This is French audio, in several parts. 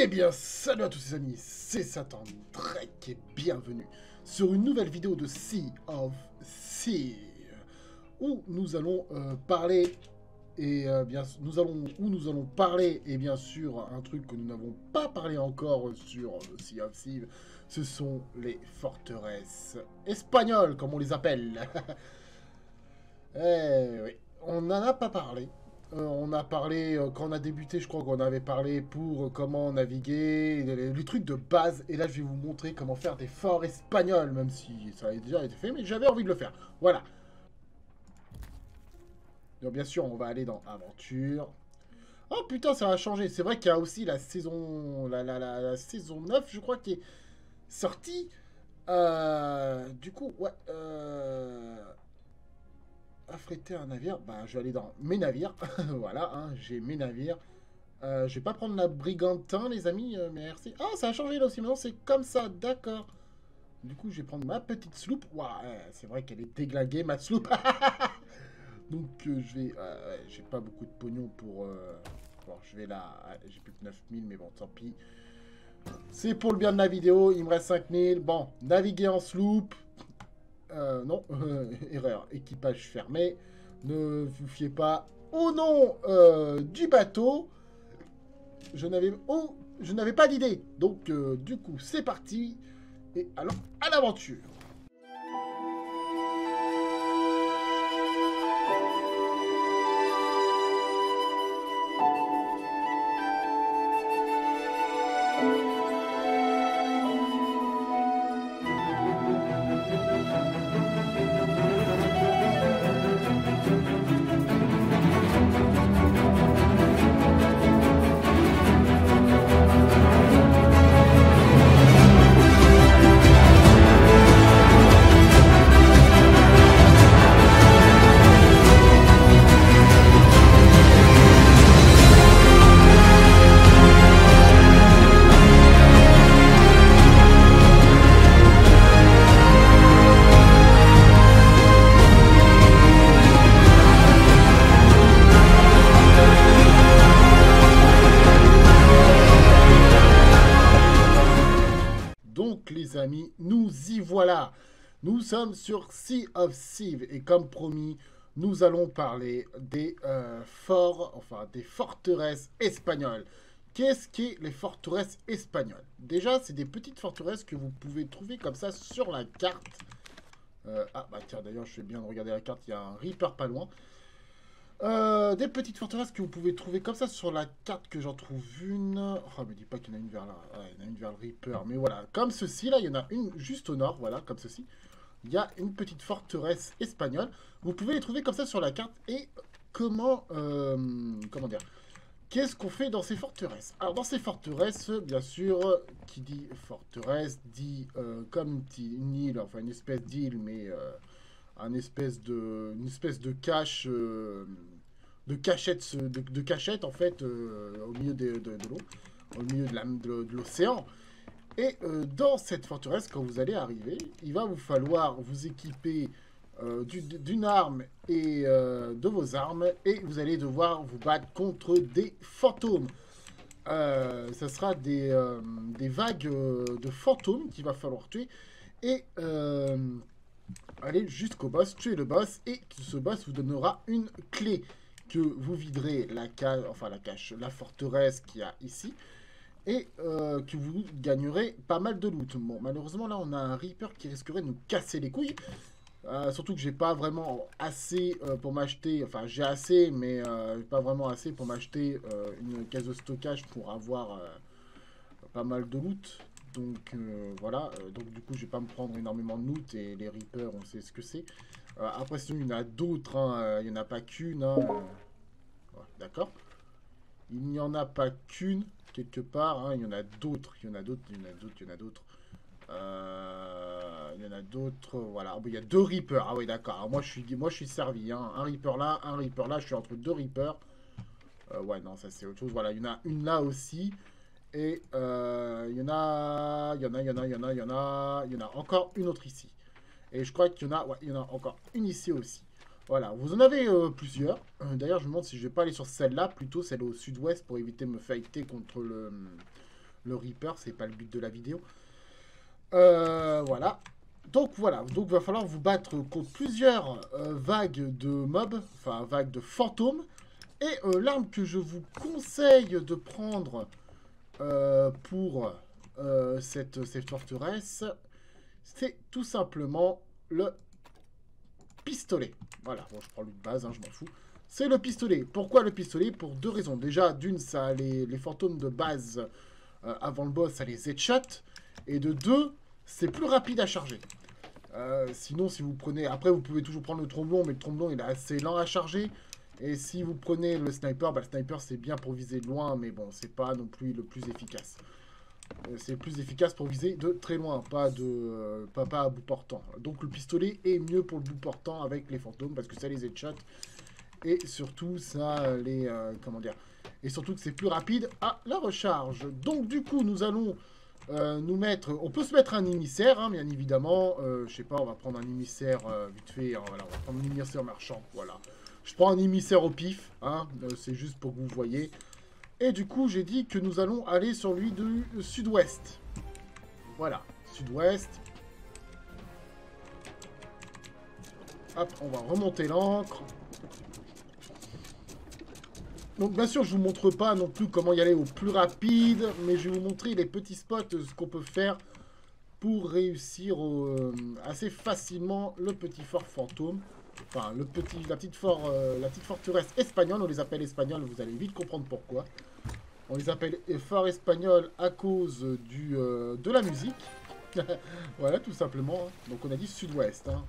Eh bien, salut à tous les amis, c'est Satan Drake et bienvenue sur une nouvelle vidéo de Sea of Thieves où nous allons parler nous allons parler et bien sûr un truc que nous n'avons pas parlé encore sur Sea of Thieves, ce sont les forteresses espagnoles comme on les appelle. Eh oui, on n'en a pas parlé. On a parlé, quand on a débuté, je crois qu'on avait parlé pour comment naviguer, les trucs de base. Et là, je vais vous montrer comment faire des forts espagnols, même si ça a déjà été fait, mais j'avais envie de le faire. Voilà. Donc, bien sûr, on va aller dans Aventure. Oh putain, ça a changé. C'est vrai qu'il y a aussi la saison, la saison 9, je crois, qui est sortie. Du coup, ouais. Affréter un navire, bah, je vais aller dans mes navires. Voilà, hein, j'ai mes navires. Je vais pas prendre la Brigantin, les amis, merci. Ah, ça a changé là aussi, maintenant c'est comme ça, d'accord. Du coup, je vais prendre ma petite sloop. Ouah, c'est vrai qu'elle est déglinguée, ma sloop. Donc, je vais... j'ai pas beaucoup de pognon pour... Bon, je vais là... J'ai plus que 9000, mais bon, tant pis. C'est pour le bien de la vidéo, il me reste 5000. Bon, naviguer en sloop. Non, erreur, équipage fermé. Ne vous fiez pas au nom du bateau. Je n'avais pas d'idée. Donc, du coup, c'est parti. Et alors, à l'aventure. Donc, les amis, nous y voilà. Nous sommes sur Sea of Thieves et comme promis, nous allons parler des forts, enfin des forteresses espagnoles. Qu'est-ce qu'est les forteresses espagnoles? Déjà, c'est des petites forteresses que vous pouvez trouver comme ça sur la carte. Ah, bah tiens, d'ailleurs, je fais bien de regarder la carte, il y a un Reaper pas loin. Des petites forteresses que vous pouvez trouver comme ça sur la carte que j'en trouve une. Oh, me dis pas qu'il y en a une vers là. Ah, il y en a une vers le Reaper. Mais voilà, comme ceci, là, il y en a une juste au nord, voilà, comme ceci. Il y a une petite forteresse espagnole. Vous pouvez les trouver comme ça sur la carte. Et comment dire? Qu'est-ce qu'on fait dans ces forteresses? Alors, dans ces forteresses, bien sûr, qui dit forteresse, dit comme une île, enfin une espèce d'île, mais une espèce de cache, de cachette, de cachette en fait, au milieu de l'eau, au milieu de l'océan. Et dans cette forteresse, quand vous allez arriver, il va vous falloir vous équiper d'une arme et de vos armes, et vous allez devoir vous battre contre des fantômes. Ça sera des vagues de fantômes qu'il va falloir tuer. Et aller jusqu'au boss, tuer le boss, et ce boss vous donnera une clé que vous viderez la forteresse qu'il y a ici, et que vous gagnerez pas mal de loot. Bon, malheureusement, là, on a un Reaper qui risquerait de nous casser les couilles. Surtout que j'ai pas vraiment assez pour m'acheter, enfin j'ai assez, mais pas vraiment assez pour m'acheter une caisse de stockage pour avoir pas mal de loot. Donc voilà, donc du coup je vais pas me prendre énormément de loot et les Reapers on sait ce que c'est. Après sinon il y en a d'autres, hein, il n'y en a pas qu'une, hein, ouais, d'accord. Il n'y en a pas qu'une quelque part, hein, il y en a d'autres, il y en a d'autres, il y en a d'autres, il y en a d'autres. Il y en a d'autres, voilà. Il y a deux Reapers, ah oui d'accord, alors moi je suis servi, hein. Un Reaper là, je suis entre deux Reapers. Ouais non ça c'est autre chose, voilà, il y en a une là aussi. Et il y en a encore une autre ici. Et je crois qu'il y en a, ouais, il y en a encore une ici aussi. Voilà, vous en avez plusieurs. D'ailleurs, je me demande si je vais pas aller sur celle-là, plutôt celle au sud-ouest, pour éviter de me fighter contre le Reaper, c'est pas le but de la vidéo. Voilà. Donc voilà, donc il va falloir vous battre contre plusieurs vagues de mobs, enfin vagues de fantômes. Et l'arme que je vous conseille de prendre pour cette forteresse, c'est tout simplement le pistolet. Voilà, bon, je prends le de base, hein, je m'en fous. C'est le pistolet. Pourquoi le pistolet? Pour deux raisons. Déjà, d'une, ça les fantômes de base avant le boss, ça les headshot. Et de deux, c'est plus rapide à charger. Sinon, si vous prenez... Après, vous pouvez toujours prendre le tromblon, mais le tromblon, il est assez lent à charger. Et si vous prenez le sniper, bah, le sniper, c'est bien pour viser de loin, mais bon, c'est pas non plus le plus efficace. C'est plus efficace pour viser de très loin, pas à bout portant. Donc le pistolet est mieux pour le bout portant avec les fantômes, parce que ça les headshot. Et surtout, ça les... comment dire? Et surtout que c'est plus rapide à la recharge. Donc du coup, nous allons... nous mettre... On peut se mettre un émissaire, hein, bien évidemment. Je sais pas, on va prendre un émissaire vite fait. Hein, voilà, on va prendre un émissaire marchand, voilà. Je prends un émissaire au pif, hein, c'est juste pour que vous voyez. Et du coup, j'ai dit que nous allons aller sur lui du sud-ouest. Voilà, sud-ouest. Hop, on va remonter l'ancre. Donc bien sûr, je vous montre pas non plus comment y aller au plus rapide, mais je vais vous montrer les petits spots, ce qu'on peut faire pour réussir assez facilement le petit fort fantôme. Enfin, la petite forteresse espagnole, on les appelle espagnols, vous allez vite comprendre pourquoi. On les appelle forts espagnols à cause de la musique. Voilà, tout simplement. Hein. Donc on a dit sud-ouest. Hein.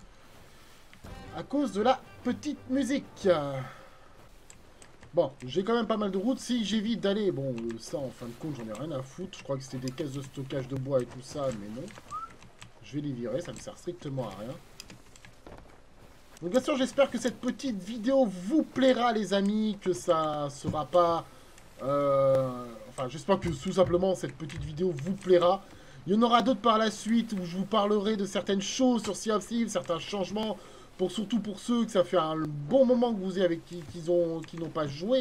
À cause de la petite musique. Bon, j'ai quand même pas mal de routes. Si j'évite d'aller... Bon, ça, en fin de compte, j'en ai rien à foutre. Je crois que c'était des caisses de stockage de bois et tout ça, mais non. Je vais les virer, ça ne sert strictement à rien. Donc bien sûr, j'espère que cette petite vidéo vous plaira, les amis, que ça sera pas... Enfin, j'espère que tout simplement, cette petite vidéo vous plaira. Il y en aura d'autres par la suite où je vous parlerai de certaines choses sur Sea of Thieves, certains changements, surtout pour ceux que ça fait un bon moment que vous êtes avec qui n'ont pas joué.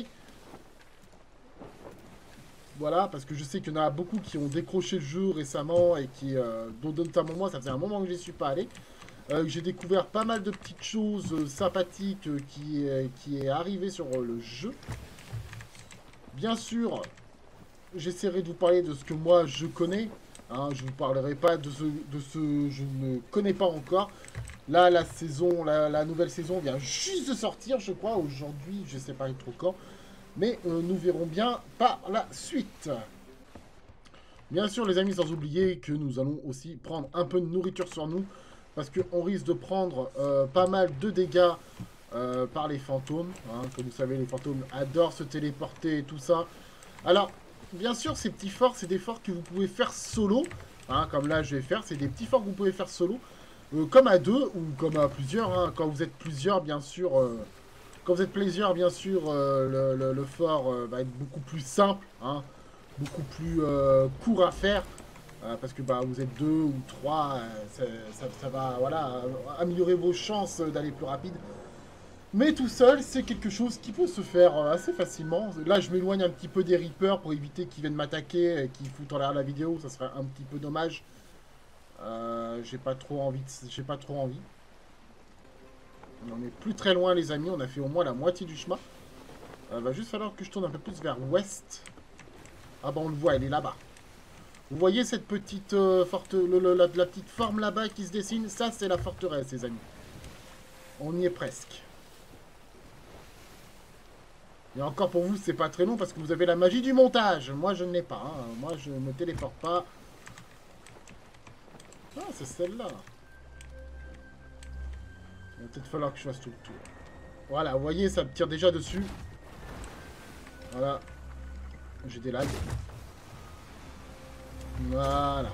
Voilà, parce que je sais qu'il y en a beaucoup qui ont décroché le jeu récemment et qui, dont notamment moi, ça faisait un moment que je n'y suis pas allé. J'ai découvert pas mal de petites choses sympathiques qui est arrivé sur le jeu. Bien sûr, j'essaierai de vous parler de ce que moi je connais. Hein, je ne vous parlerai pas de ce je ne connais pas encore. Là, la nouvelle saison vient juste de sortir, je crois, aujourd'hui, je ne sais pas trop quand. Mais nous verrons bien par la suite. Bien sûr, les amis, sans oublier que nous allons aussi prendre un peu de nourriture sur nous. Parce qu'on risque de prendre pas mal de dégâts par les fantômes. Hein. Comme vous savez, les fantômes adorent se téléporter et tout ça. Alors, bien sûr, ces petits forts, c'est des forts que vous pouvez faire solo. Hein, comme là, je vais faire. C'est des petits forts que vous pouvez faire solo. Comme à deux ou comme à plusieurs. Hein. Quand vous êtes plusieurs, bien sûr... quand vous êtes plusieurs, bien sûr, le fort va être beaucoup plus simple. Hein, beaucoup plus court à faire. Parce que bah, vous êtes 2 ou 3, ça va voilà, améliorer vos chances d'aller plus rapide. Mais tout seul, c'est quelque chose qui peut se faire assez facilement. Là, je m'éloigne un petit peu des Reapers pour éviter qu'ils viennent m'attaquer et qu'ils foutent en l'air la vidéo. Ça serait un petit peu dommage. J'ai pas trop envie. On est plus très loin, les amis. On a fait au moins la moitié du chemin. Va juste falloir que je tourne un peu plus vers l'ouest. Ah bah on le voit, elle est là-bas. Vous voyez cette petite la petite forme là-bas qui se dessine? Ça, c'est la forteresse, les amis. On y est presque. Et encore pour vous, c'est pas très long parce que vous avez la magie du montage. Moi, je ne l'ai pas. Hein. Moi, je ne me téléporte pas. Ah, c'est celle-là. Il va peut-être falloir que je fasse tout le tour. Voilà, vous voyez, ça me tire déjà dessus. Voilà. J'ai des lags. Voilà.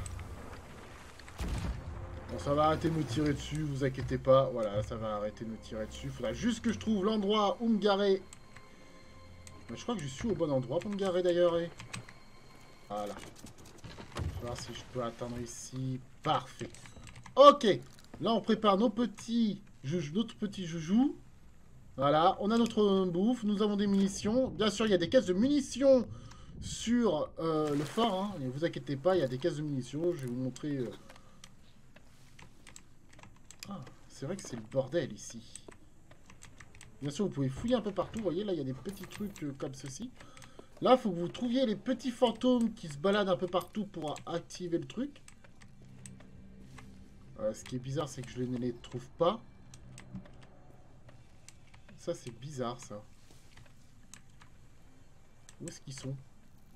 Bon, ça va arrêter de me tirer dessus, vous inquiétez pas. Voilà, ça va arrêter de me tirer dessus. Faudra juste que je trouve l'endroit où me garer. Je crois que je suis au bon endroit pour me garer d'ailleurs. Voilà. Je vais voir si je peux atteindre ici. Parfait. Ok. Là, on prépare nos petits joujoux. Voilà. On a notre bouffe. Nous avons des munitions. Bien sûr, il y a des caisses de munitions sur le fort. Hein. Ne vous inquiétez pas, il y a des caisses de munitions. Je vais vous montrer... Ah, c'est vrai que c'est le bordel ici. Bien sûr, vous pouvez fouiller un peu partout. Vous voyez, là, il y a des petits trucs comme ceci. Là, il faut que vous trouviez les petits fantômes qui se baladent un peu partout pour activer le truc. Ce qui est bizarre, c'est que je ne les trouve pas. Ça, c'est bizarre, ça. Où est-ce qu'ils sont?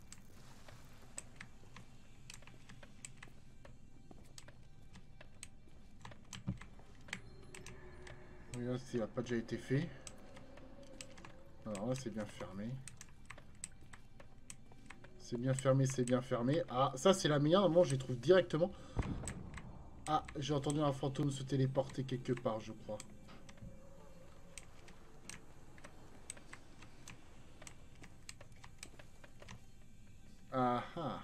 Regarde s'il n'a pas déjà été fait. Alors là, c'est bien fermé. C'est bien fermé, c'est bien fermé. Ah, ça, c'est la meilleure. Normalement, je les trouve directement. Ah, j'ai entendu un fantôme se téléporter quelque part, je crois. Ah ah.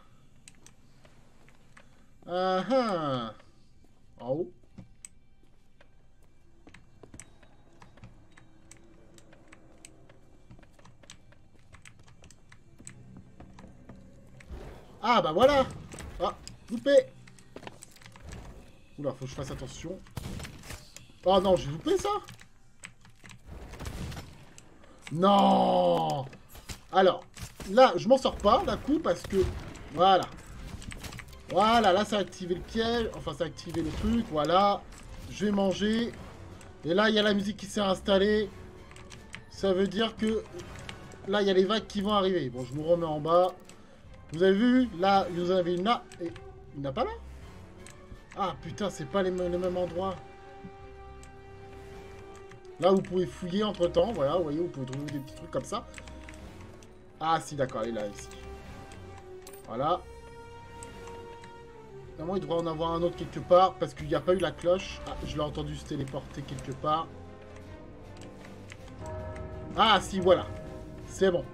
Ah ah. En haut. Ah bah voilà. Ah, loupé. Oula, faut que je fasse attention. Oh non, j'ai loupé ça. Non. Alors, là, je m'en sors pas d'un coup parce que... Voilà. Voilà, là, ça a activé le piège. Enfin, ça a activé le truc. Voilà. Je vais manger. Et là, il y a la musique qui s'est installée. Ça veut dire que... Là, il y a les vagues qui vont arriver. Bon, je me remets en bas. Vous avez vu? Là, vous en avez une là. Et il n'y en a pas là? Ah, putain, c'est pas le même endroit. Là, vous pouvez fouiller entre-temps. Voilà, vous voyez, vous pouvez trouver des petits trucs comme ça. Ah, si, d'accord, elle est là, ici. Voilà. Normalement, il devrait en avoir un autre quelque part, parce qu'il n'y a pas eu la cloche. Ah, je l'ai entendu se téléporter quelque part. Ah, si, voilà. C'est bon.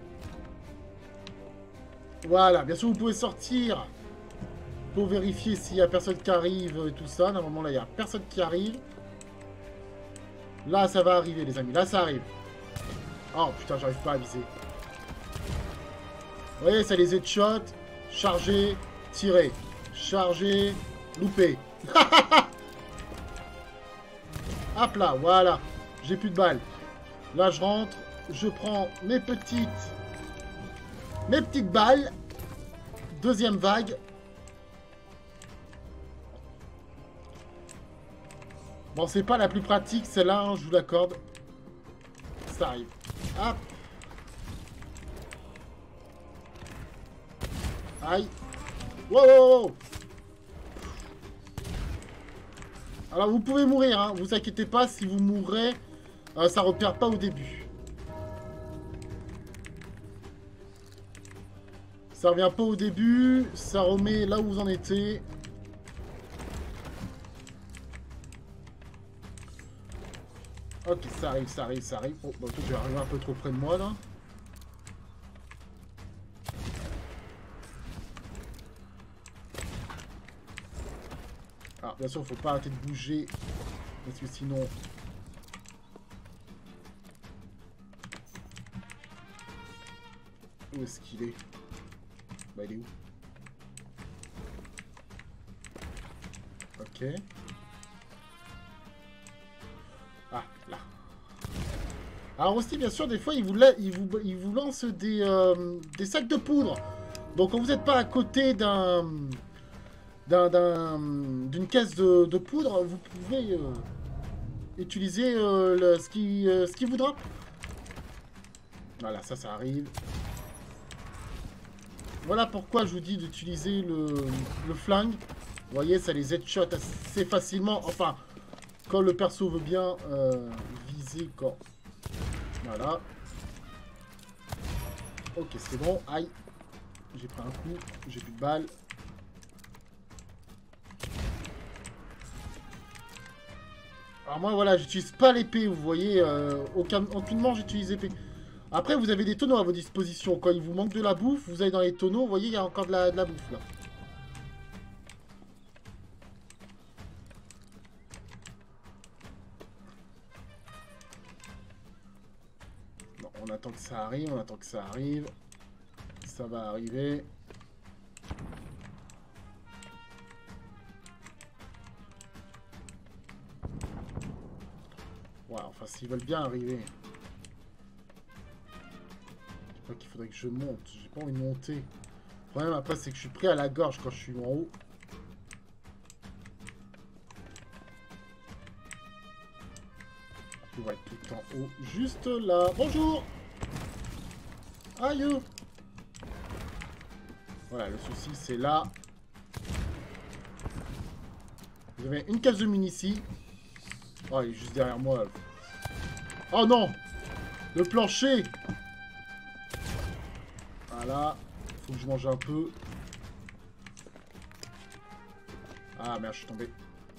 Voilà, bien sûr, vous pouvez sortir pour vérifier s'il y a personne qui arrive et tout ça. Normalement, là, il n'y a personne qui arrive. Là, ça va arriver, les amis. Là, ça arrive. Oh, putain, j'arrive pas à viser. Vous voyez, ça les headshots. Charger, tirer. Charger, louper. Hop là, voilà. J'ai plus de balles. Là, je rentre. Je prends mes petites balles. Deuxième vague. Bon, c'est pas la plus pratique, celle-là, hein, je vous l'accorde. Ça arrive. Hop. Aïe. Wow, wow, wow. Alors, vous pouvez mourir, hein. Vous inquiétez pas, si vous mourrez, ça repère pas au début. Ça revient pas au début, ça remet là où vous en étiez. Ok, ça arrive, ça arrive, ça arrive. Oh, bah, je vais arriver un peu trop près de moi, là. Alors, bien sûr, faut pas arrêter de bouger. Parce que sinon... Où est-ce qu'il est? Bah, il est où? Ok. Ah, là. Alors aussi, bien sûr, des fois, il vous lance des sacs de poudre. Donc, quand vous n'êtes pas à côté d'une caisse de poudre, vous pouvez utiliser ce qui vous drop. Voilà, ça arrive. Voilà pourquoi je vous dis d'utiliser le flingue. Vous voyez, ça les headshot assez facilement. Enfin, quand le perso veut bien viser quand... Voilà. Ok, c'est bon. Aïe. J'ai pris un coup. J'ai plus de balles. Alors moi, voilà, j'utilise pas l'épée. Vous voyez, aucunement j'utilise l'épée. Après, vous avez des tonneaux à vos dispositions. Quand il vous manque de la bouffe, vous allez dans les tonneaux. Vous voyez, il y a encore de la bouffe, là. On attend que ça arrive, on attend que ça arrive. ça va arriver. Ouais, enfin, s'ils veulent bien arriver. Je crois qu'il faudrait que je monte. J'ai pas envie de monter. Le problème après, c'est que je suis pris à la gorge quand je suis en haut. On va être tout en haut. Juste là. Bonjour! Aïe! Voilà, le souci, c'est là. Vous avez une case de mine ici. Oh, il est juste derrière moi. Oh non! Le plancher! Voilà. Faut que je mange un peu. Ah merde, je suis tombé.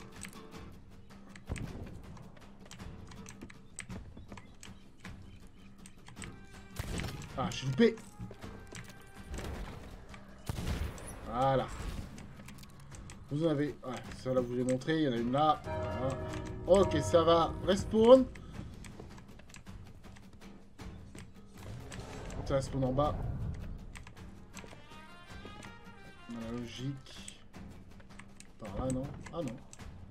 Ah, je suis loupé. Voilà. Vous en avez... Ouais, ça là, vous l'ai montré. Il y en a une là. Voilà. Ok, ça va. Respawn. Ça respawn en bas. Dans la logique. Par là, non? Ah non.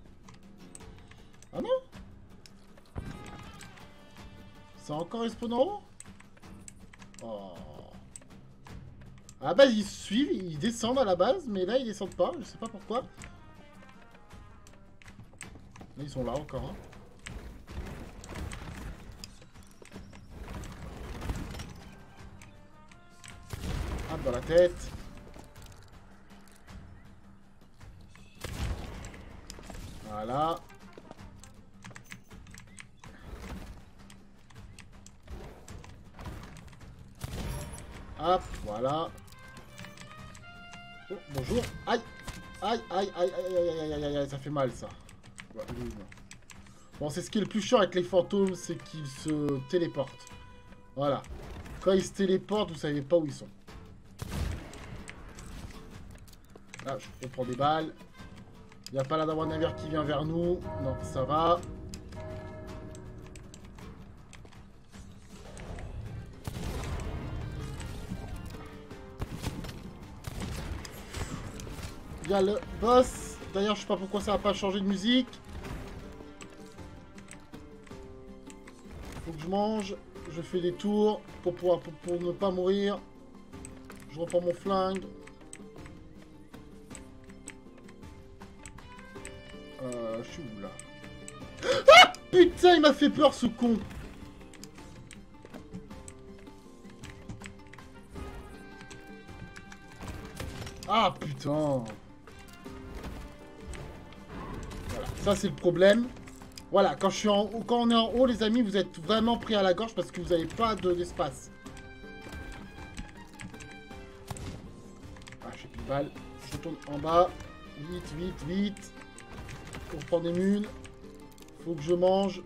Ah non? C'est encore respawn en haut? Oh. À la base, ils suivent, ils descendent à la base, mais là, ils descendent pas. Je sais pas pourquoi. Là, ils sont là encore. Hein. Hop, dans la tête. Voilà. Hop, voilà. Oh, bonjour. Aïe. Aïe, aïe, aïe, aïe, aïe, aïe, aïe, aïe, ça fait mal, ça. Ouais, oui, non. Bon, c'est ce qui est le plus chiant avec les fantômes, c'est qu'ils se téléportent. Voilà. Quand ils se téléportent, vous savez pas où ils sont. Là, je reprends des balles. Il n'y a pas là d'avoir un navire qui vient vers nous. Non, ça va. Il y a le boss. D'ailleurs, je sais pas pourquoi ça n'a pas changé de musique. Faut que je mange. Je fais des tours pour ne pas mourir. Je reprends mon flingue. Je suis où là? Ah putain, il m'a fait peur ce con. Ah putain. Voilà, ça c'est le problème. Voilà, quand on est en haut, les amis, vous êtes vraiment pris à la gorge parce que vous n'avez pas d'espace. Ah, j'ai plus de balles. Je retourne en bas. Vite, vite, vite. On reprend des mules. Faut que je mange.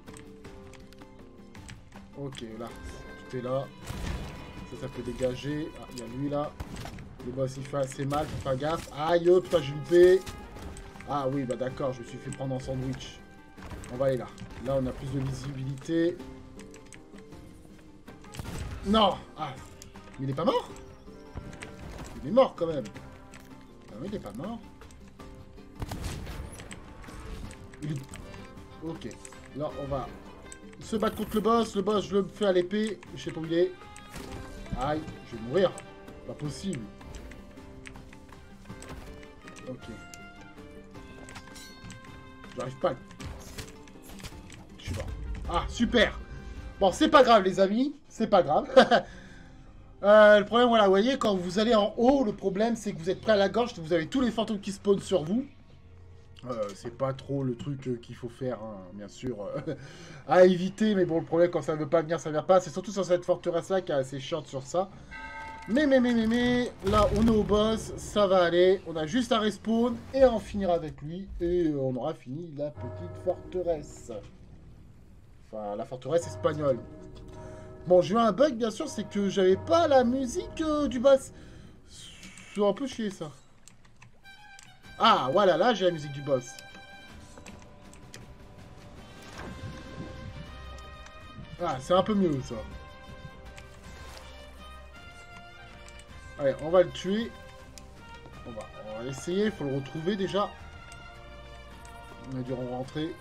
Ok, là. Tout est là. Ça peut dégager. Ah, il y a lui là. Le boss, il fait assez mal. Faut faire gaffe. Aïe, putain, j'ai loupé. Ah oui, bah d'accord, je me suis fait prendre en sandwich. On va aller là. Là, on a plus de visibilité. Non! Ah! Il est pas mort? Il est mort quand même. Ah oui, il est pas mort. Ok. Là, on va se battre contre le boss. Le boss, je le fais à l'épée. Je sais pas où il est. Aïe, je vais mourir. Pas possible. Ok. J'arrive pas. Je suis mort. Ah, super. Bon, c'est pas grave, les amis. C'est pas grave. Le problème, voilà, vous voyez, quand vous allez en haut, le problème, c'est que vous êtes prêt à la gorge, vous avez tous les fantômes qui spawnent sur vous. C'est pas trop le truc qu'il faut faire, hein, bien sûr, à éviter. Mais bon, le problème, quand ça veut pas venir, ça vient pas. C'est surtout sur cette forteresse-là qui est assez chiante sur ça. Mais, là, on est au boss, ça va aller. On a juste à respawn et on finira avec lui. Et on aura fini la petite forteresse. Enfin, la forteresse espagnole. Bon, j'ai eu un bug, bien sûr, c'est que j'avais pas la musique du boss. C'est un peu chier, ça. Ah, voilà, là, j'ai la musique du boss. Ah, c'est un peu mieux, ça. Allez, on va le tuer. On va essayer, il faut le retrouver déjà. On a dû rentrer.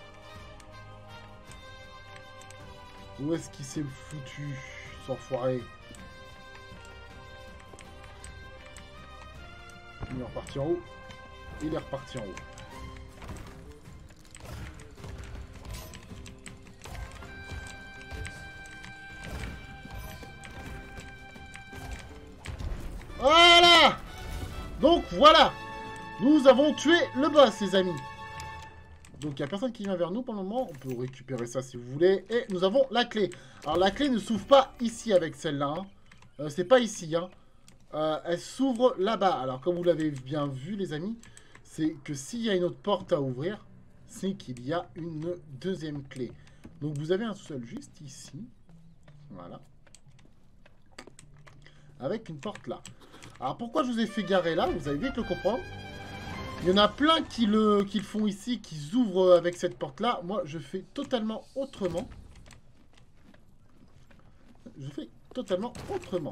Où est-ce qu'il s'est foutu, cet enfoiré? Il est reparti en haut. Il est reparti en haut. Voilà! Donc voilà! Nous avons tué le boss, les amis. Donc il n'y a personne qui vient vers nous pour le moment. On peut récupérer ça si vous voulez. Et nous avons la clé. Alors la clé ne s'ouvre pas ici avec celle-là. Hein. C'est pas ici. Hein. Elle s'ouvre là-bas. Alors comme vous l'avez bien vu les amis, c'est que s'il y a une autre porte à ouvrir, c'est qu'il y a une deuxième clé. Donc vous avez un sous-sol juste ici. Voilà. Avec une porte là. Alors pourquoi je vous ai fait garer là? Vous allez vite le comprendre. Il y en a plein qui le font ici, qui ouvrent avec cette porte-là. Moi, je fais totalement autrement. Je fais totalement autrement.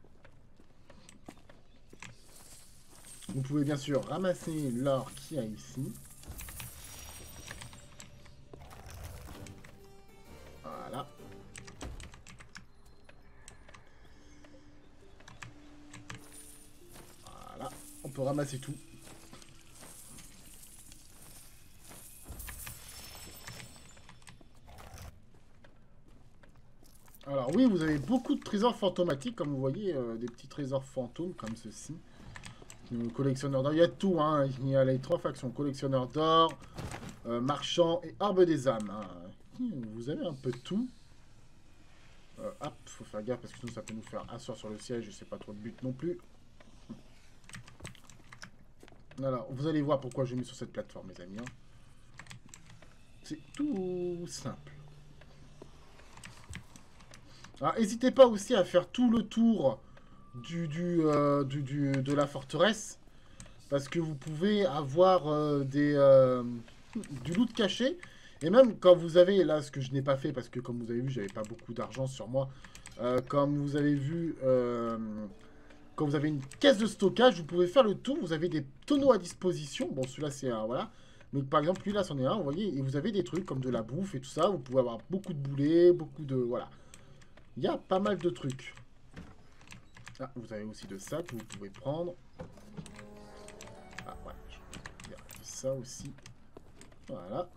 Vous pouvez bien sûr ramasser l'or qu'il y a ici. Voilà. Voilà. On peut ramasser tout. Alors oui, vous avez beaucoup de trésors fantomatiques, comme vous voyez, des petits trésors fantômes comme ceci. Collectionneur d'or, il y a tout, hein. Il y a les 3 factions, collectionneur d'or, marchand et arbre des âmes. Hein. Vous avez un peu de tout. Hop, faut faire gaffe parce que sinon ça peut nous faire asseoir sur le siège et c'est pas trop le but non plus. Alors, vous allez voir pourquoi j'ai mis sur cette plateforme, mes amis. Hein. C'est tout simple. Alors, n'hésitez pas aussi à faire tout le tour de la forteresse. Parce que vous pouvez avoir du loot caché. Et même quand vous avez, là, ce que je n'ai pas fait, parce que comme vous avez vu, j'avais pas beaucoup d'argent sur moi. Comme vous avez vu, quand vous avez une caisse de stockage, vous pouvez faire le tour. Vous avez des tonneaux à disposition. Bon, celui-là, c'est un, voilà. Mais par exemple, lui, là, c'en est un, vous voyez. Et vous avez des trucs comme de la bouffe et tout ça. Vous pouvez avoir beaucoup de boulets, beaucoup de, voilà. Il y a pas mal de trucs. Ah, vous avez aussi de ça que vous pouvez prendre. Ah, ouais. Il y a ça aussi. Voilà.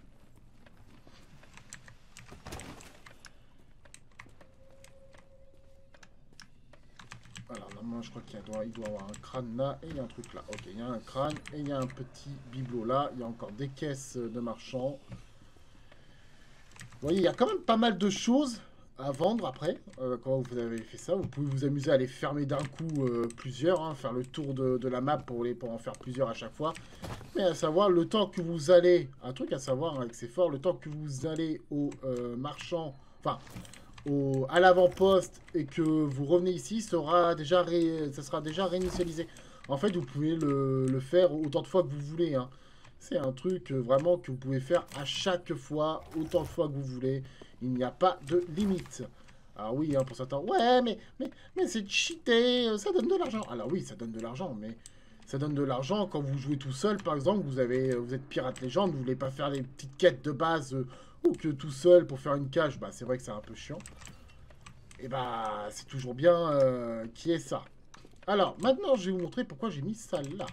Alors, normalement, je crois qu'il doit y avoir un crâne là et il y a un truc là. Ok, il y a un crâne et il y a un petit bibelot là. Il y a encore des caisses de marchands. Vous voyez, il y a quand même pas mal de choses à vendre après. Quand vous avez fait ça, vous pouvez vous amuser à les fermer d'un coup plusieurs. Hein, faire le tour de la map pour en faire plusieurs à chaque fois. Mais à savoir, le temps que vous allez... Un truc à savoir avec ces forts, le temps que vous allez au marchand... Enfin... à l'avant-poste et que vous revenez ici, ça sera déjà réinitialisé. En fait, vous pouvez le faire autant de fois que vous voulez. Hein. C'est un truc vraiment que vous pouvez faire à chaque fois, autant de fois que vous voulez. Il n'y a pas de limite. Alors oui, hein, pour certains, ouais, mais c'est cheaté, ça donne de l'argent. Alors oui, ça donne de l'argent, mais ça donne de l'argent quand vous jouez tout seul, par exemple, vous êtes pirate légende, vous voulez pas faire les petites quêtes de base ou que tout seul pour faire une cache, bah c'est vrai que c'est un peu chiant. Et bah c'est toujours bien qui est ça. Alors maintenant je vais vous montrer pourquoi j'ai mis ça là.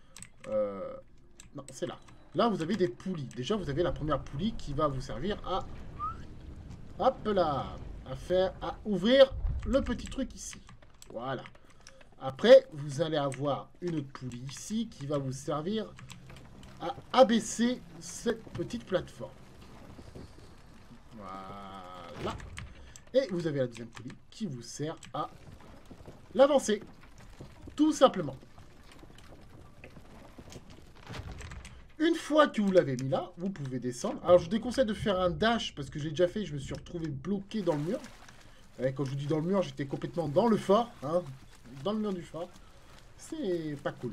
Non, c'est là. Là vous avez des poulies. Déjà vous avez la première poulie qui va vous servir à... Hop là, à ouvrir le petit truc ici. Voilà. Après, vous allez avoir une autre poulie ici qui va vous servir à abaisser cette petite plateforme. Voilà. Et vous avez la deuxième poulie qui vous sert à l'avancer. Tout simplement. Une fois que vous l'avez mis là, vous pouvez descendre. Alors, je vous déconseille de faire un dash parce que j'ai déjà fait. Je me suis retrouvé bloqué dans le mur. Et quand je vous dis dans le mur, j'étais complètement dans le fort. Hein, dans le mur du fort. C'est pas cool.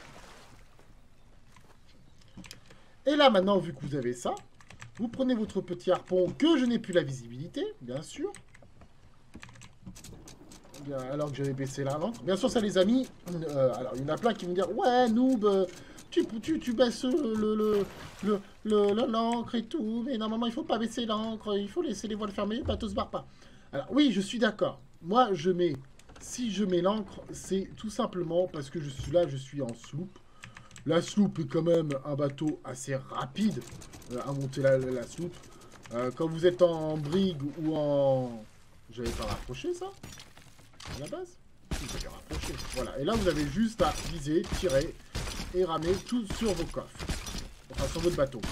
Et là, maintenant, vu que vous avez ça, vous prenez votre petit harpon que je n'ai plus la visibilité, bien sûr. Alors que j'avais baissé la langue. Bien sûr, ça les amis. Alors, il y en a plein qui vont dire, ouais, noob, tu baisses l'encre et tout. Mais normalement, il faut pas baisser l'encre. Il faut laisser les voiles fermées, le bateau se barre pas. Alors, oui, je suis d'accord. Moi, si je mets l'encre, c'est tout simplement parce que je suis là, je suis en sloop. La sloop est quand même un bateau assez rapide à monter la sloop. Quand vous êtes en brigue ou en... J'avais pas rapproché ça à la base? Si, j'avais rapproché. Voilà, et là vous avez juste à viser, tirer et ramener tout sur vos coffres. Enfin, sur votre bateau.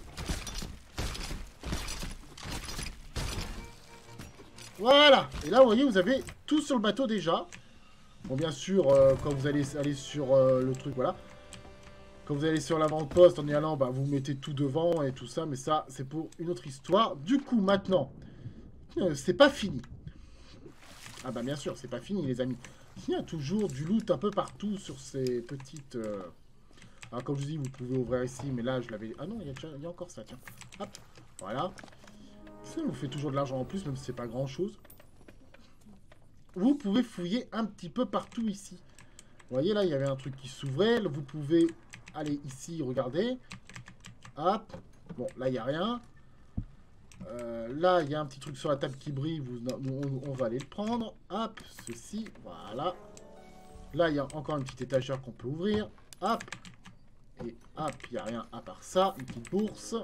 Voilà. Et là, vous voyez, vous avez tout sur le bateau déjà. Bon, bien sûr, quand vous allez aller sur le truc, voilà. Quand vous allez sur l'avant-poste en y allant, bah, vous mettez tout devant et tout ça. Mais ça, c'est pour une autre histoire. Du coup, maintenant, c'est pas fini. Ah bah bien sûr, c'est pas fini, les amis. Il y a toujours du loot un peu partout sur ces petites... Alors, comme je vous dis, vous pouvez ouvrir ici, mais là, je l'avais... Ah non, il y a encore ça, tiens. Hop, voilà. Ça vous fait toujours de l'argent en plus, même si c'est pas grand-chose. Vous pouvez fouiller un petit peu partout ici. Vous voyez, là, il y avait un truc qui s'ouvrait. Vous pouvez aller ici, regardez. Hop. Bon, là, il n'y a rien. Là, il y a un petit truc sur la table qui brille. On va aller le prendre. Hop, ceci, voilà. Là, il y a encore une petite étagère qu'on peut ouvrir. Hop. Et hop, il n'y a rien à part ça. Une petite bourse.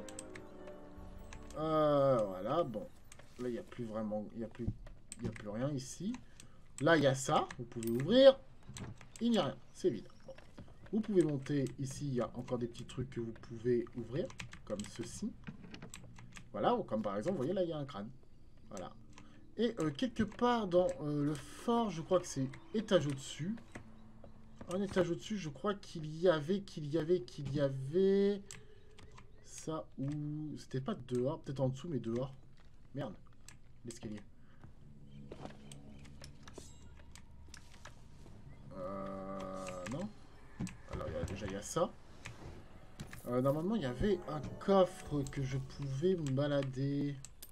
Voilà, bon. Là, il n'y a plus vraiment... Il n'y a plus rien ici. Là, il y a ça. Vous pouvez ouvrir. Il n'y a rien. C'est vide. Bon. Vous pouvez monter. Ici, il y a encore des petits trucs que vous pouvez ouvrir. Comme ceci. Voilà. Ou comme par exemple, vous voyez, là, il y a un crâne. Voilà. Et quelque part dans le fort, je crois que c'est étage au-dessus. Un étage au-dessus, je crois qu'il y avait... Ça ou... C'était pas dehors. Peut-être en dessous, mais dehors. Merde. L'escalier. Non. Alors, il y a ça. Normalement, il y avait un coffre que je pouvais me balader.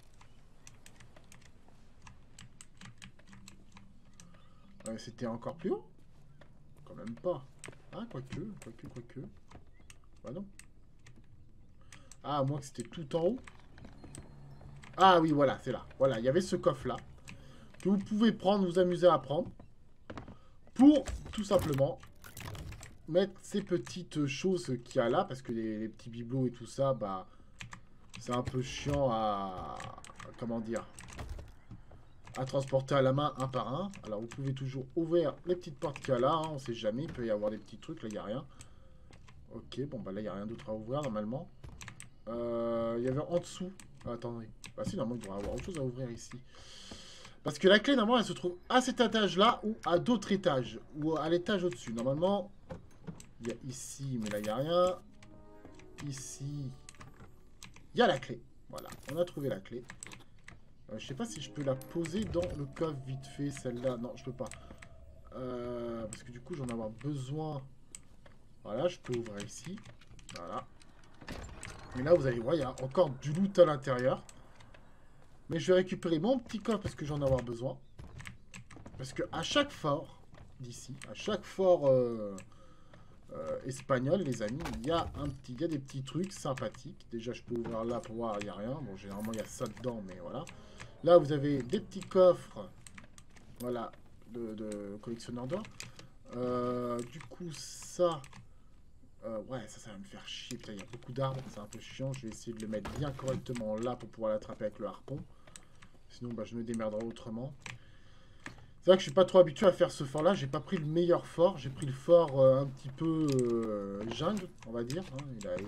C'était encore plus haut? Quand même pas. Ah, quoique. Bah non. Ah, à moins que c'était tout en haut. Ah oui, voilà, c'est là. Voilà, il y avait ce coffre-là. Que vous pouvez prendre, vous amuser à prendre. Pour, tout simplement, mettre ces petites choses qu'il y a là. Parce que les petits bibelots et tout ça, bah... C'est un peu chiant à... Comment dire? À transporter à la main un par un. Alors, vous pouvez toujours ouvrir les petites portes qu'il y a là. Hein, on sait jamais, il peut y avoir des petits trucs. Là, il n'y a rien. Ok, bon, bah là, il n'y a rien d'autre à ouvrir, normalement. Il y avait en dessous... Ah, attendez. Bah si, normalement, il devrait y avoir autre chose à ouvrir ici. Parce que la clé, normalement, elle se trouve à cet étage-là ou à d'autres étages. Ou à l'étage au-dessus. Normalement, il y a ici, mais là, il n'y a rien. Ici, il y a la clé. Voilà, on a trouvé la clé. Je sais pas si je peux la poser dans le coffre vite fait, celle-là. Non, je peux pas. Parce que du coup, j'en ai avoir besoin. Voilà, je peux ouvrir ici. Voilà. Mais là, vous allez voir, il y a encore du loot à l'intérieur. Mais je vais récupérer mon petit coffre parce que j'en ai avoir besoin. Parce que à chaque fort d'ici, à chaque fort espagnol, les amis, il y a des petits trucs sympathiques. Déjà, je peux ouvrir là pour voir, il n'y a rien. Bon, généralement, il y a ça dedans, mais voilà. Là, vous avez des petits coffres, voilà, de collectionneurs d'or. Du coup, ça... ouais, ça va me faire chier. Putain, il y a beaucoup d'arbres, c'est un peu chiant. Je vais essayer de le mettre bien correctement là pour pouvoir l'attraper avec le harpon. Sinon, bah, je me démerderai autrement. C'est vrai que je suis pas trop habitué à faire ce fort-là. J'ai pas pris le meilleur fort. J'ai pris le fort un petit peu jungle, on va dire. Hein.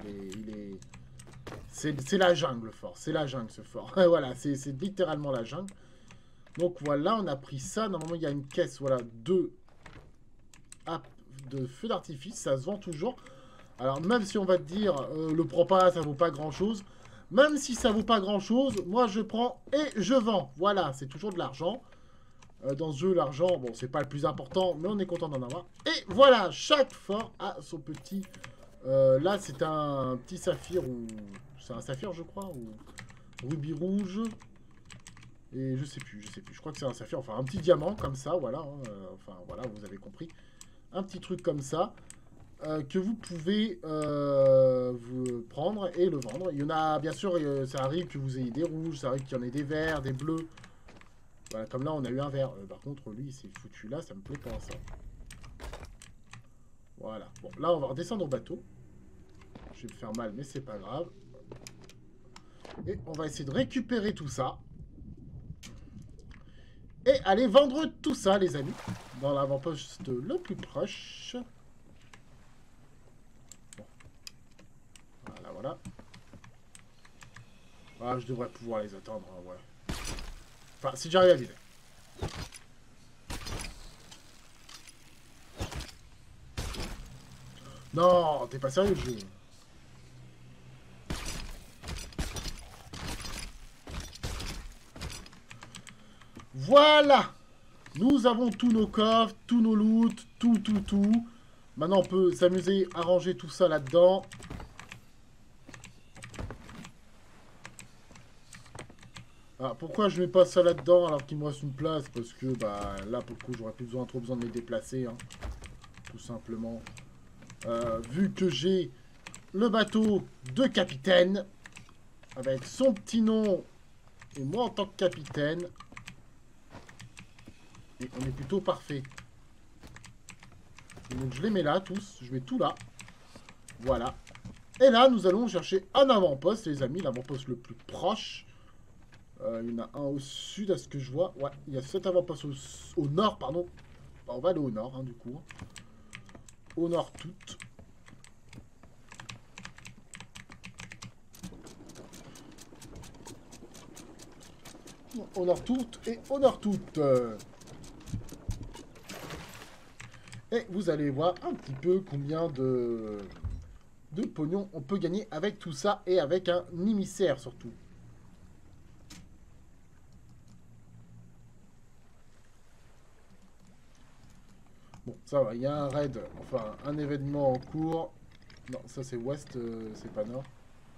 C'est la jungle, le fort. C'est la jungle, ce fort. Voilà, c'est littéralement la jungle. Donc voilà, on a pris ça. Normalement, il y a une caisse, voilà, de feux d'artifice. Ça se vend toujours. Alors, même si on va te dire, le prends pas, ça vaut pas grand-chose. Même si ça vaut pas grand-chose, moi, je prends et je vends. Voilà, c'est toujours de l'argent. Dans ce jeu, l'argent, bon, c'est pas le plus important, mais on est content d'en avoir. Et voilà, chaque fort a son petit... là, c'est un petit saphir, ou... C'est un saphir, je crois, ou rubis rouge. Et je sais plus. Je crois que ça fait enfin un petit diamant comme ça, voilà. Hein, enfin voilà, vous avez compris. Un petit truc comme ça que vous pouvez vous prendre et le vendre. Il y en a, bien sûr, ça arrive que vous ayez des rouges, ça arrive qu'il y en ait des verts, des bleus. Voilà, comme là, on a eu un vert. Par contre, lui, il s'est foutu là, ça me plaît pas, ça. Voilà. Bon, là, on va redescendre au bateau. Je vais me faire mal, mais c'est pas grave. Et on va essayer de récupérer tout ça. Et aller vendre tout ça, les amis. Dans l'avant-poste le plus proche. Bon. Voilà, voilà. Ah, je devrais pouvoir les attendre, hein, ouais. Enfin, si j'arrive à vider. Non, t'es pas sérieux, le jeu. Voilà. Nous avons tous nos coffres, tous nos loots, tout. Maintenant, on peut s'amuser à ranger tout ça là-dedans. Ah, pourquoi je mets pas ça là-dedans alors qu'il me reste une place? Parce que, bah, là, pour le coup, j'aurais plus trop besoin de me déplacer, hein. Tout simplement. Vu que j'ai le bateau de capitaine, avec son petit nom, et moi en tant que capitaine, et on est plutôt parfait. Donc je les mets là, tous. Je mets tout là. Voilà. Et là, nous allons chercher un avant-poste, les amis. L'avant-poste le plus proche. Il y en a un au sud, à ce que je vois. Ouais, il y a cet avant-poste au nord, pardon. Bah, on va aller au nord, hein, du coup. Au nord, toutes. Au nord, toutes. Et au nord, toutes. Et vous allez voir un petit peu combien de pognon on peut gagner avec tout ça et avec un émissaire surtout. Bon, ça va, il y a un raid, enfin un événement en cours. Non, ça c'est ouest, c'est pas nord.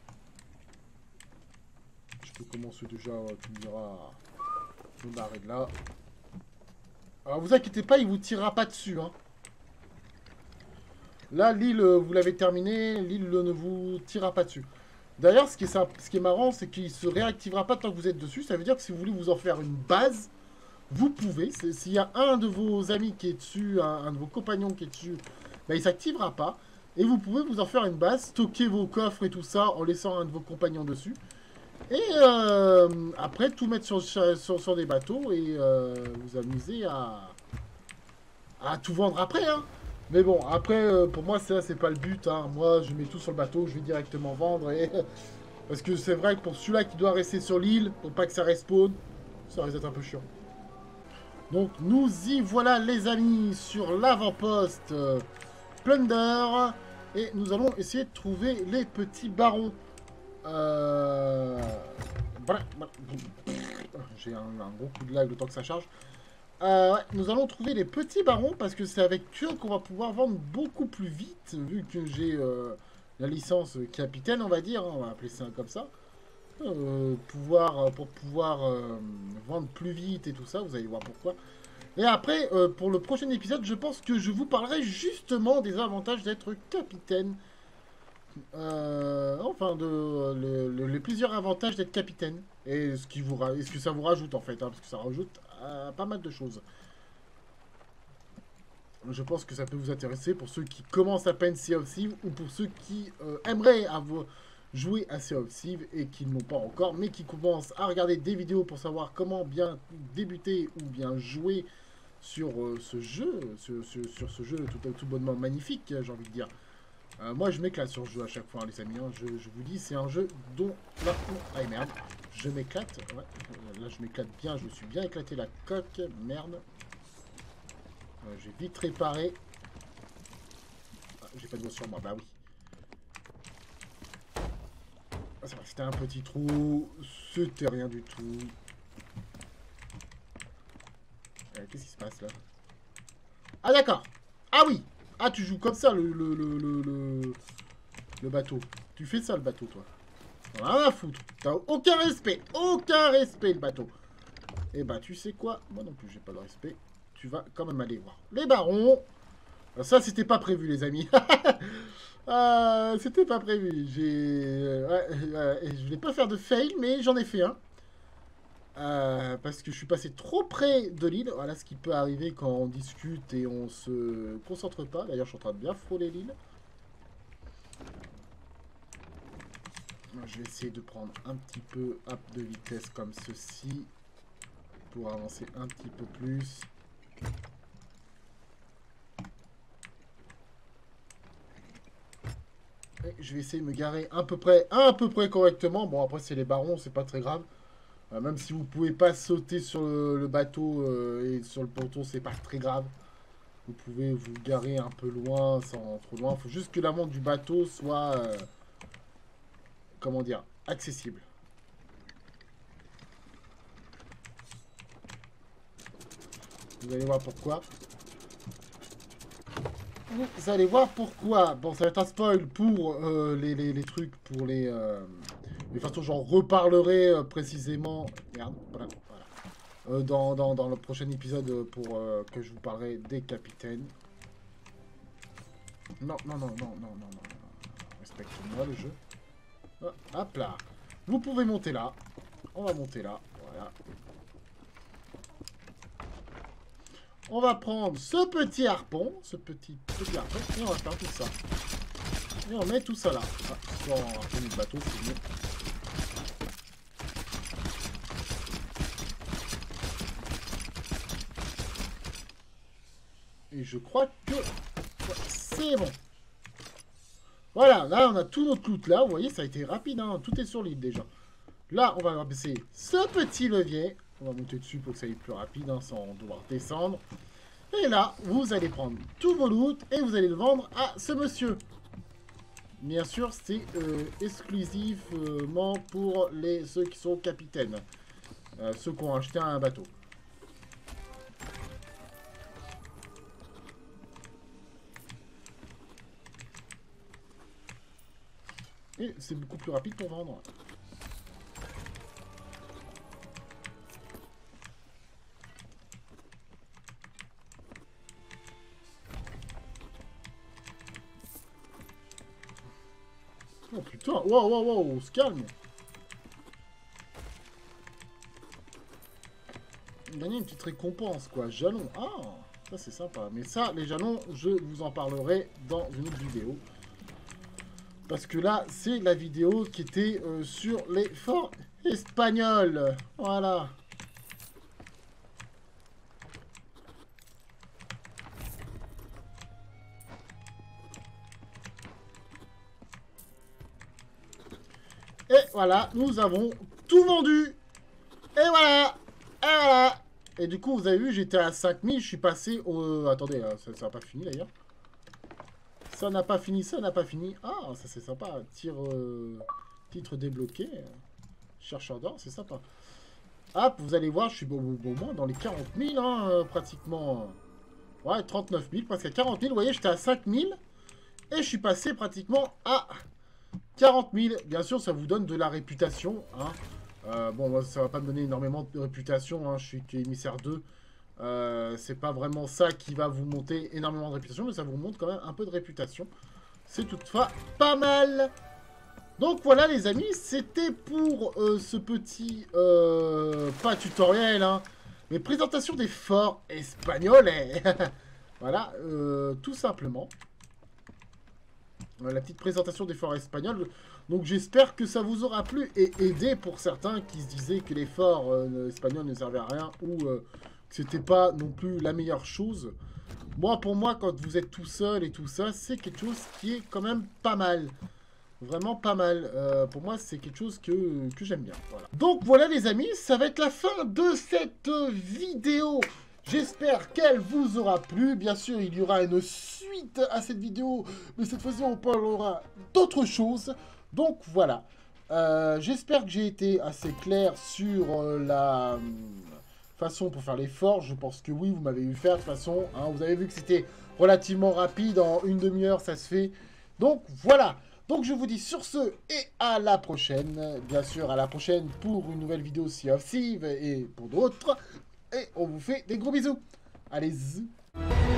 Je peux commencer déjà, tu me diras, je me barrer de là. Alors vous inquiétez pas, il vous tirera pas dessus, hein. Là, l'île, vous l'avez terminée, l'île ne vous tirera pas dessus. D'ailleurs, ce qui est marrant, c'est qu'il se réactivera pas tant que vous êtes dessus. Ça veut dire que si vous voulez vous en faire une base, vous pouvez. S'il y a un de vos amis qui est dessus, un de vos compagnons qui est dessus, bah, il s'activera pas. Et vous pouvez vous en faire une base, stocker vos coffres et tout ça en laissant un de vos compagnons dessus. Et après, tout mettre sur des bateaux et vous amuser à tout vendre après, hein. Mais bon, après, pour moi, ça, c'est pas le but, hein. Moi, je mets tout sur le bateau, je vais directement vendre. Et parce que c'est vrai que pour celui-là qui doit rester sur l'île, pour pas que ça respawn, ça risque d'être un peu chiant. Donc, nous y voilà, les amis, sur l'avant-poste Plunder. Et nous allons essayer de trouver les petits barons. J'ai un gros coup de lag le temps que ça charge. Ouais, nous allons trouver les petits barons parce que c'est avec eux qu'on va pouvoir vendre beaucoup plus vite vu que j'ai la licence capitaine, on va dire, hein, on va appeler ça comme ça. Pour pouvoir vendre plus vite et tout ça, vous allez voir pourquoi. Et après, pour le prochain épisode, je pense que je vous parlerai justement des avantages d'être capitaine. Enfin, les plusieurs avantages d'être capitaine. Et ce que ça vous rajoute en fait, hein, parce que ça rajoute pas mal de choses. Je pense que ça peut vous intéresser pour ceux qui commencent à peine Sea of Thieves ou pour ceux qui aimeraient jouer à Sea of Thieves et qui ne l'ont pas encore, mais qui commencent à regarder des vidéos pour savoir comment bien débuter ou bien jouer sur ce jeu, sur ce jeu tout bonnement magnifique, j'ai envie de dire. Moi, je m'éclate sur ce jeu à chaque fois, hein, les amis. Hein. Je vous dis, c'est un jeu dont... Là, ah, merde. Je m'éclate. Ouais. Là, je m'éclate bien. Je me suis bien éclaté la coque. Merde. J'ai vite réparé. Ah, j'ai pas de voix sur moi. Bah oui. Ah, c'était un petit trou. C'était rien du tout. Qu'est-ce qui se passe, là? Ah, d'accord. Ah oui. Ah, tu joues comme ça, le bateau. Tu fais ça, le bateau, toi. Rien à foutre. T'as aucun respect. Aucun respect, le bateau. Et bah tu sais quoi? Moi non plus, j'ai pas le respect. Tu vas quand même aller voir les barons. Ça, c'était pas prévu, les amis. C'était pas prévu. Je voulais pas faire de fail, mais j'en ai fait un. Parce que je suis passé trop près de l'île. Voilà ce qui peut arriver quand on discute et on se concentre pas. D'ailleurs, je suis en train de bien frôler l'île. Je vais essayer de prendre un petit peu de vitesse comme ceci pour avancer un petit peu plus. Et je vais essayer de me garer à peu près correctement. Bon, après, c'est les barons, c'est pas très grave. Même si vous pouvez pas sauter sur le bateau et sur le ponton, c'est pas très grave. Vous pouvez vous garer un peu loin, sans trop loin. Il faut juste que l'amont du bateau soit, comment dire, accessible. Vous allez voir pourquoi. Vous allez voir pourquoi. Bon, ça va être un spoil pour les trucs, pour les... de toute façon, j'en reparlerai précisément. Merde, voilà. Dans le prochain épisode pour que je vous parlerai des capitaines. Non. Respecte-moi le jeu. Hop là. Vous pouvez monter là. On va monter là. Voilà. On va prendre ce petit harpon. Ce petit harpon. Et on va faire tout ça. Et on met tout ça là. Sans harpon du bateau, c'est mieux. Et je crois que c'est bon. Voilà, là on a tout notre loot là. Vous voyez, ça a été rapide, hein. Tout est sur l'île déjà. Là, on va baisser ce petit levier. On va monter dessus pour que ça aille plus rapide, hein, sans devoir descendre. Et là, vous allez prendre tous vos loot et vous allez le vendre à ce monsieur. Bien sûr, c'est exclusivement pour ceux qui sont capitaines. Ceux qui ont acheté un bateau. Et c'est beaucoup plus rapide pour vendre. Oh putain, wow, on se calme. Gagner une petite récompense, quoi. Jalons. Ah, ça c'est sympa. Mais ça, les jalons, je vous en parlerai dans une autre vidéo. Parce que là, c'est la vidéo qui était sur les forts espagnols. Voilà. Et voilà, nous avons tout vendu. Et voilà. Et voilà. Et du coup, vous avez vu, j'étais à 5000. Je suis passé au... attendez, ça n'a pas fini d'ailleurs. Ça n'a pas fini, ça n'a pas fini. Ah, ça c'est sympa. Titre débloqué. Chercheur d'or, c'est sympa. Hop, vous allez voir, je suis au moins dans les 40 000, hein, pratiquement. Ouais, 39 000, presque à 40 000. Vous voyez, j'étais à 5 000. Et je suis passé pratiquement à 40 000. Bien sûr, ça vous donne de la réputation. Hein. Bon, moi, ça va pas me donner énormément de réputation. Hein. Je suis émissaire 2. C'est pas vraiment ça qui va vous monter énormément de réputation, mais ça vous monte quand même un peu de réputation. C'est toutefois pas mal. Donc voilà les amis, c'était pour ce petit, pas tutoriel, hein, mais présentation des forts espagnols. Voilà, tout simplement. La petite présentation des forts espagnols. Donc j'espère que ça vous aura plu et aidé pour certains qui se disaient que les forts espagnols ne servaient à rien ou... que c'était pas non plus la meilleure chose. Moi, pour moi, quand vous êtes tout seul et tout ça, c'est quelque chose qui est quand même pas mal. Vraiment pas mal. Pour moi, c'est quelque chose que j'aime bien. Voilà. Donc voilà les amis, ça va être la fin de cette vidéo. J'espère qu'elle vous aura plu. Bien sûr, il y aura une suite à cette vidéo. Mais cette fois-ci, on parlera d'autres choses. Donc voilà. J'espère que j'ai été assez clair sur la... façon pour faire les forges, je pense que oui, vous m'avez vu faire de toute façon, hein, vous avez vu que c'était relativement rapide, en une demi-heure ça se fait, donc voilà, Donc je vous dis sur ce et à la prochaine. Bien sûr, à la prochaine pour une nouvelle vidéo Sea of Thieves et pour d'autres. Et on vous fait des gros bisous. Allez, zzz.